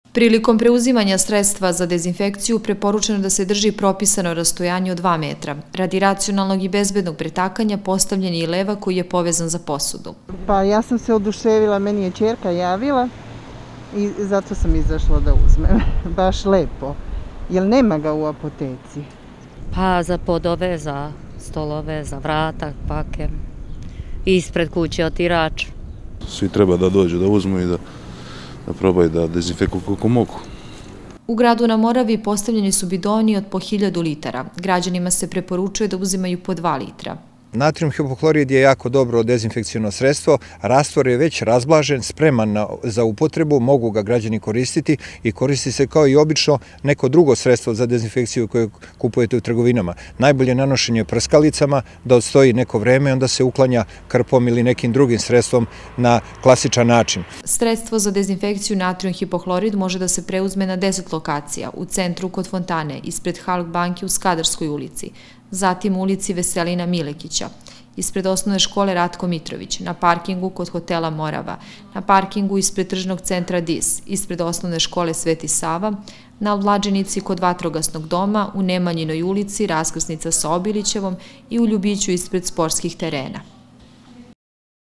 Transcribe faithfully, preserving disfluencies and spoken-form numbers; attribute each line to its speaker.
Speaker 1: Prilikom preuzimanja sredstva za dezinfekciju preporučeno da se drži propisano rastojanje od dva metra. Radi racionalnog i bezbednog pretakanja postavljen je i levak koji je povezan za posudu.
Speaker 2: Pa ja sam se oduševila, meni je ćerka javila i zato sam izašla da uzmem. Baš lepo, jer nema ga u apoteci.
Speaker 3: Pa za podove, za stolove, za vrata, pake, ispred kuće otirač.
Speaker 4: Svi treba da dođu da uzmu i da da probaju da dezinfekuju koliko mogu.
Speaker 1: U gradu na Moravi postavljeni su bidoni od po hiljadu litara. Građanima se preporučuje da uzimaju po dva litra.
Speaker 5: Natrijum hipoklorid je jako dobro dezinfekcijno sredstvo, rastvor je već razblažen, spreman za upotrebu, mogu ga građani koristiti i koristi se kao i obično neko drugo sredstvo za dezinfekciju koje kupujete u trgovinama. Najbolje nanošenje prskalicama, da odstoji neko vreme, onda se uklanja krpom ili nekim drugim sredstvom na klasičan način.
Speaker 1: Sredstvo za dezinfekciju natrijum hipoklorid može da se preuzme na deset lokacija, u centru kod fontane, ispred Halk banke u Skadarskoj ulici, zatim u ulici Veselina Milekića, ispred osnovne škole Ratko Mitrović, na parkingu kod hotela Morava, na parkingu ispred tržnog centra Dis, ispred osnovne škole Sveti Sava, na Vlađenici kod Vatrogasnog doma, u Nemanjinoj ulici, raskrsnica sa Obilićevom i u Ljubiću ispred sportskih terena.